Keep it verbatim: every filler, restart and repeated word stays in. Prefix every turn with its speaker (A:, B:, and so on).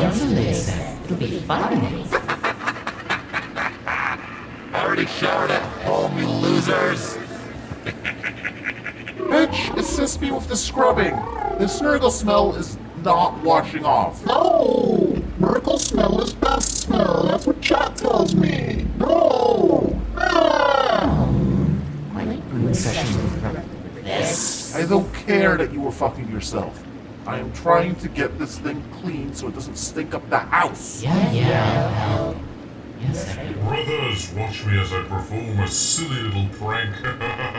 A: cancel this. It'll be fun.
B: Already showered at home, you losers! Bitch, assist me with the scrubbing. The nurglesmell is not washing off.
C: No! Nurglesmell is best smell. That's what chat tells me. No! Ah!
A: My brood session with this.
B: I don't care that you were fucking yourself. I am trying to get this thing clean so it doesn't stink up the house.
A: Yeah, yeah, well, yes, I
D: Brothers, watch me as I perform a silly little prank.